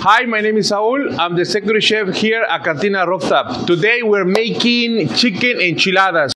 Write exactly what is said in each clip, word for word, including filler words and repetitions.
Hi, my name is Saul. I'm the executive chef here at Cantina Rooftop. Today we're making chicken enchiladas.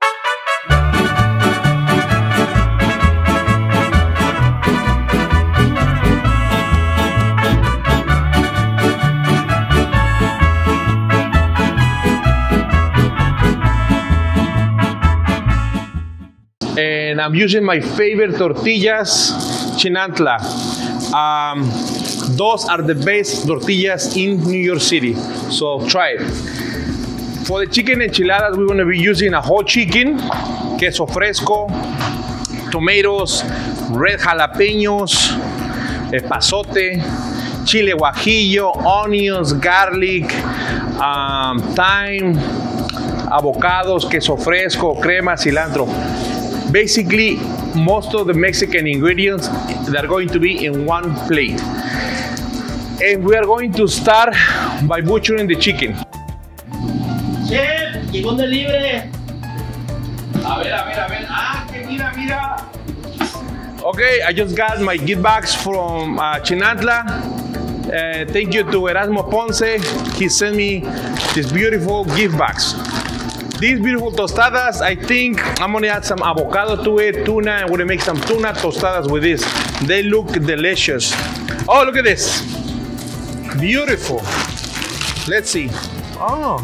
And I'm using my favorite tortillas, Chinantla. Um, those are the best tortillas in New York City, so try it. For the chicken enchiladas, we're going to be using a whole chicken, queso fresco, tomatoes, red jalapeños, epazote, chile guajillo, onions, garlic, um, thyme, avocados, queso fresco, crema, cilantro. Basically, most of the Mexican ingredients that are going to be in one plate. And we are going to start by butchering the chicken. Chef, llegó un delivery. A ver, a ver, a ver. Ah, que mira, mira. Okay, I just got my gift bags from uh, Chinantla. Uh, thank you to Erasmo Ponce. He sent me these beautiful gift bags. These beautiful tostadas, I think I'm gonna add some avocado to it, tuna. I'm gonna make some tuna tostadas with this. They look delicious. Oh, look at this. Beautiful. Let's see. Oh.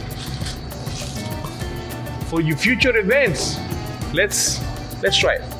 For your future events, let's let's try it.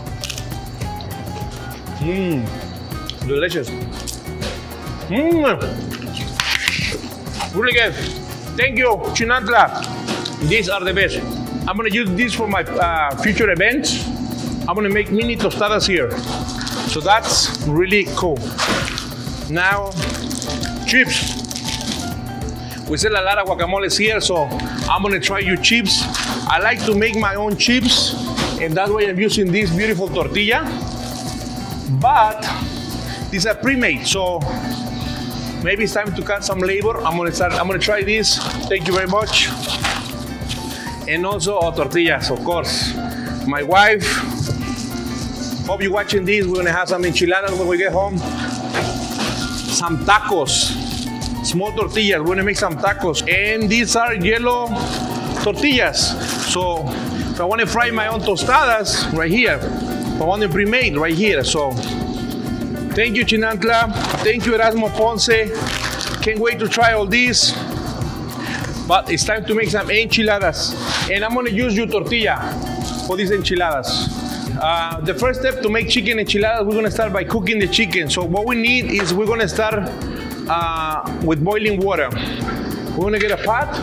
Mmm. Delicious. Mmm. Really good. Thank you, Chinantla. These are the best. I'm gonna use these for my uh, future events. I'm gonna make mini tostadas here. So that's really cool. Now, chips. We sell a lot of guacamoles here, so I'm gonna try your chips. I like to make my own chips, and that's why I'm using this beautiful tortilla. But these are pre-made, so maybe it's time to cut some labor. I'm gonna start. I'm gonna try this. Thank you very much. And also our tortillas, of course. My wife, hope you're watching this. We're gonna have some enchiladas when we get home. Some tacos, small tortillas. We're gonna make some tacos. And these are yellow tortillas. So if I wanna fry my own tostadas, right here. If I want them pre-made, right here. So thank you, Chinantla. Thank you, Erasmo Ponce. Can't wait to try all these. But it's time to make some enchiladas. And I'm gonna use your tortilla for these enchiladas. Uh, the first step to make chicken enchiladas, we're gonna start by cooking the chicken. So what we need is we're gonna start uh, with boiling water. We're gonna get a pot.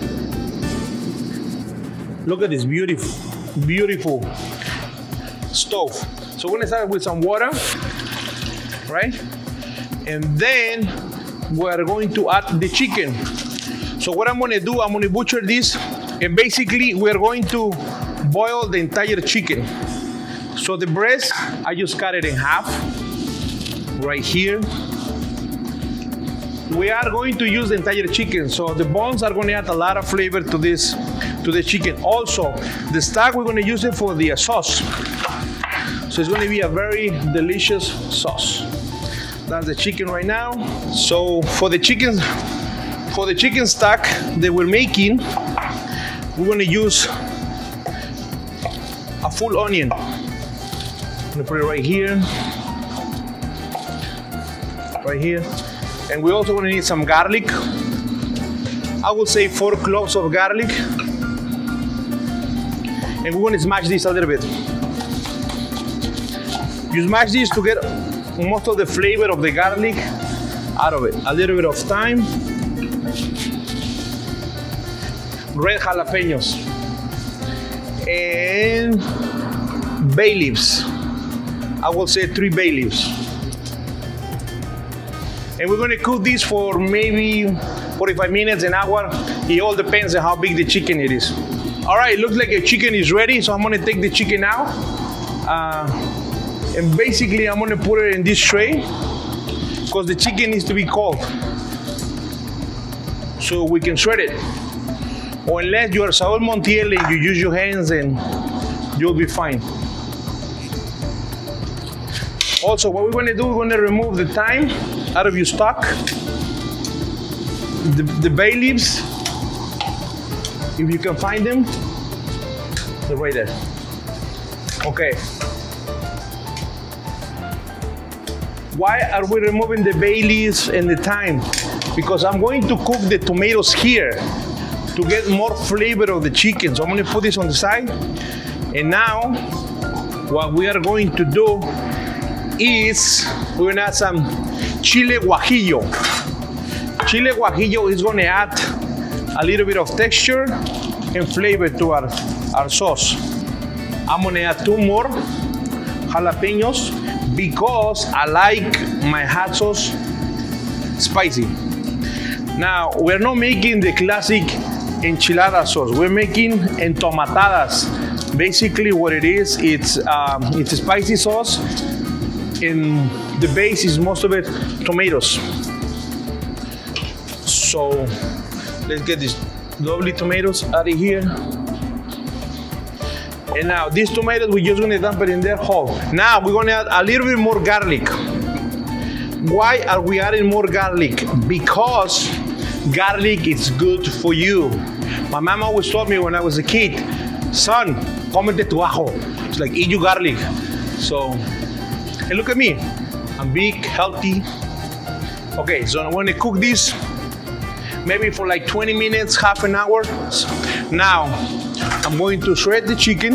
Look at this beautiful, beautiful stove. So we're gonna start with some water, right? And then we're going to add the chicken. So what I'm gonna do, I'm gonna butcher this, and basically we're going to boil the entire chicken. So the breast, I just cut it in half, right here. We are going to use the entire chicken, so the bones are gonna add a lot of flavor to this, to the chicken. Also, the stock, we're gonna use it for the uh, sauce. So it's gonna be a very delicious sauce. That's the chicken right now. So for the chicken, For the chicken stock that we're making, we're gonna use a full onion. I'm gonna put it right here, right here. And we're also gonna need some garlic. I would say four cloves of garlic. And we're gonna smash this a little bit. You smash this to get most of the flavor of the garlic out of it. A little bit of thyme. Red jalapeños and bay leaves. I will say three bay leaves. And we're gonna cook this for maybe forty-five minutes, an hour. It all depends on how big the chicken it is. All right, looks like the chicken is ready, so I'm gonna take the chicken out. Uh, and basically, I'm gonna put it in this tray because the chicken needs to be cold so we can shred it. Or unless you are Saul Montiel and you use your hands, and you'll be fine. Also, what we're gonna do, we're gonna remove the thyme out of your stock. the, the bay leaves, if you can find them, they're right there. Okay. Why are we removing the bay leaves and the thyme? Because I'm going to cook the tomatoes here to get more flavor of the chicken. So I'm gonna put this on the side. And now, what we are going to do is we're gonna add some chile guajillo. Chile guajillo is gonna add a little bit of texture and flavor to our, our sauce. I'm gonna add two more jalapenos because I like my hot sauce spicy. Now, we're not making the classic enchilada sauce. We're making entomatadas. Basically what it is, it's, um, it's a spicy sauce, and the base is most of it tomatoes. So, let's get these lovely tomatoes out of here. And now these tomatoes, we're just gonna dump it in there whole. Now we're gonna add a little bit more garlic. Why are we adding more garlic? Because garlic is good for you. My mom always told me when I was a kid, son, comete tu ajo. It's like, eat your garlic. So, and look at me. I'm big, healthy. Okay, so I'm gonna cook this maybe for like twenty minutes, half an hour. Now, I'm going to shred the chicken.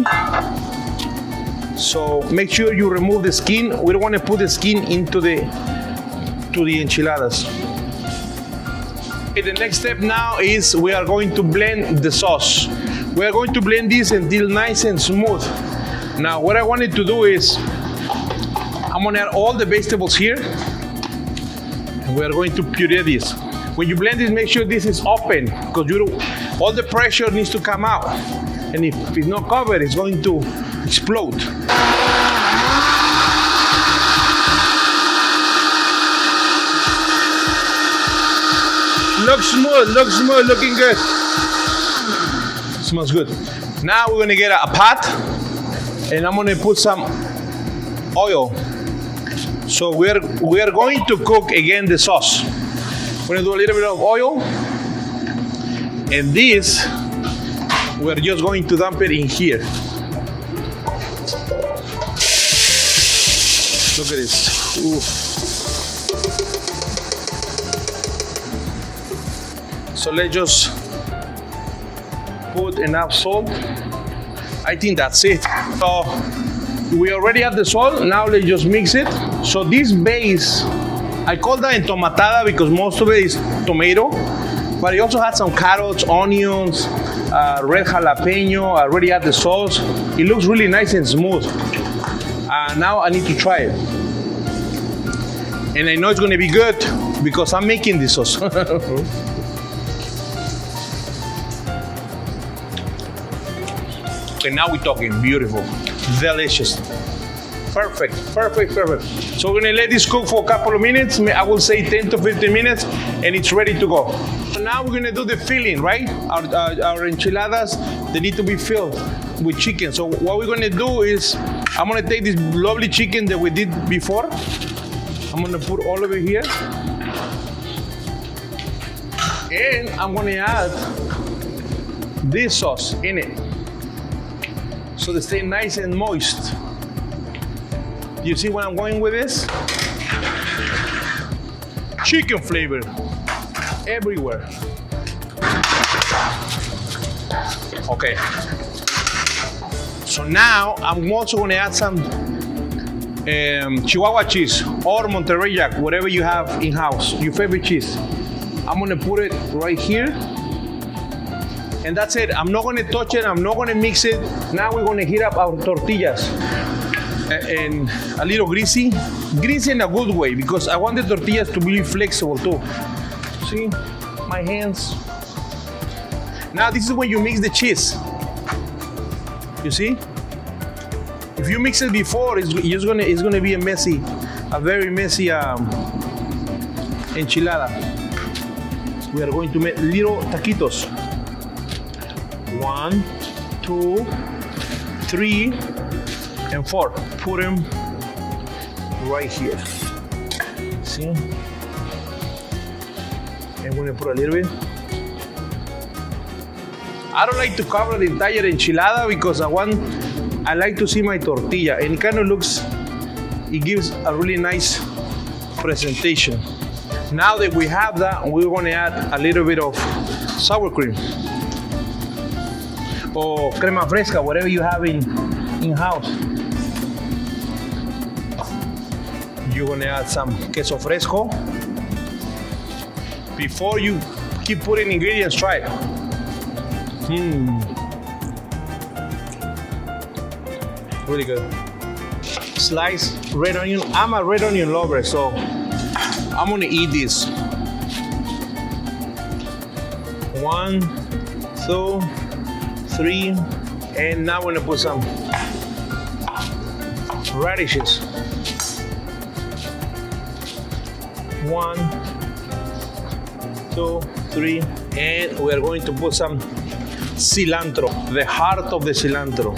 So make sure you remove the skin. We don't want to put the skin into the to the enchiladas. Okay, the next step now is we are going to blend the sauce. We are going to blend this until nice and smooth. Now what I wanted to do is I'm going to add all the vegetables here. And we are going to puree this. When you blend this, make sure this is open because you don't, all the pressure needs to come out. And if it's not covered, it's going to explode. Looks smooth, looks smooth, looking good. Smells good. Now we're gonna get a, a pot and I'm gonna put some oil. So we're, we're going to cook again the sauce. We're gonna do a little bit of oil. And this, we're just going to dump it in here. Look at this. Ooh. So let's just put enough salt. I think that's it. So we already have the salt. Now let's just mix it. So this base, I call that entomatada because most of it is tomato, but it also had some carrots, onions, uh, red jalapeno. I already had the sauce. It looks really nice and smooth. Uh, now I need to try it. And I know it's gonna be good because I'm making this sauce. Okay, now we're talking. Beautiful, delicious. Perfect, perfect, perfect. So we're gonna let this cook for a couple of minutes. I will say ten to fifteen minutes, and it's ready to go. So now we're gonna do the filling, right? Our, uh, our enchiladas, they need to be filled with chicken. So what we're gonna do is, I'm gonna take this lovely chicken that we did before. I'm gonna put all of it here. And I'm gonna add this sauce in it. So they stay nice and moist. You see where I'm going with this? Chicken flavor everywhere. Okay. So now I'm also going to add some um, Chihuahua cheese or Monterrey Jack, whatever you have in house, your favorite cheese. I'm going to put it right here. And that's it. I'm not going to touch it. I'm not going to mix it. Now we're going to heat up our tortillas. And a little greasy. Greasy in a good way because I want the tortillas to be flexible too. See? My hands. Now this is when you mix the cheese. You see? If you mix it before, it's just gonna it's gonna be a messy, a very messy um, enchilada. We are going to make little taquitos. One, two, three, and four. Put them right here. See? I'm gonna put a little bit. I don't like to cover the entire enchilada because I want, I like to see my tortilla, and it kind of looks, it gives a really nice presentation. Now that we have that, we're gonna add a little bit of sour cream or crema fresca, whatever you have in in house. You're gonna add some queso fresco. Before you keep putting ingredients, try it. Hmm. Really good. Sliced red onion. I'm a red onion lover, so I'm gonna eat this. One, two, three, and now I'm gonna put some radishes. One, two, three, and we are going to put some cilantro, the heart of the cilantro.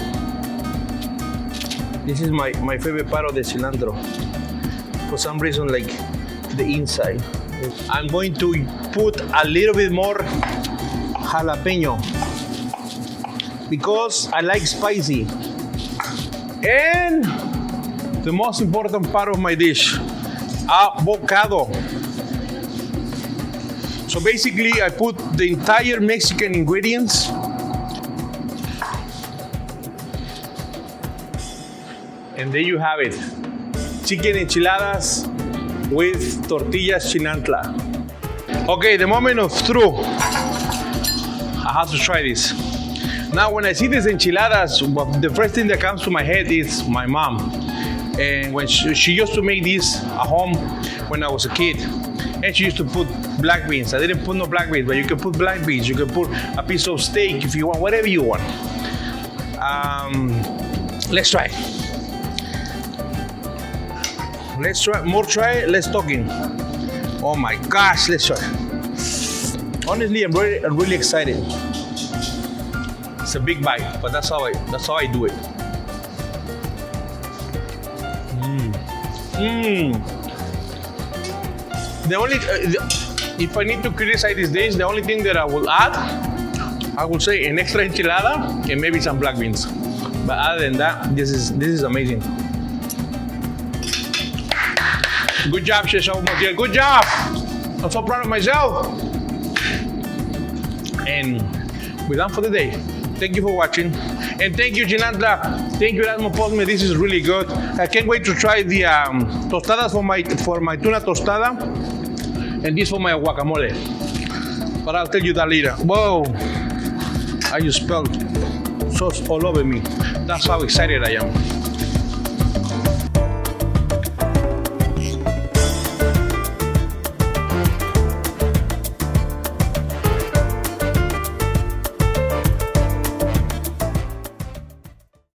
This is my, my favorite part of the cilantro. For some reason, like the inside. I'm going to put a little bit more jalapeno because I like spicy. And the most important part of my dish, avocado. So basically, I put the entire Mexican ingredients and there you have it. Chicken enchiladas with tortillas chinantla. Okay, the moment of truth. I have to try this. Now, when I see these enchiladas, the first thing that comes to my head is my mom. And when she, she used to make this at home when I was a kid. And she used to put black beans. I didn't put no black beans, but you can put black beans. You can put a piece of steak if you want, whatever you want. Um, let's try. Let's try, more try, less talking. Oh my gosh, let's try. Honestly, I'm really, I'm really excited. It's a big bite, but that's how I, that's how I do it. Mmm. Mmm. The only, uh, the, if I need to criticize this dish, the only thing that I will add, I would say an extra enchilada and maybe some black beans. But other than that, this is this is amazing. Good job, Chef Montiel. Good job. I'm so proud of myself. And we're done for the day. Thank you for watching. And thank you, Chinantla. Thank you, Erasmo Posme. This is really good. I can't wait to try the um, tostadas for my, for my tuna tostada. And this for my guacamole. But I'll tell you that later. Whoa. I just spilled sauce all over me. That's how excited I am.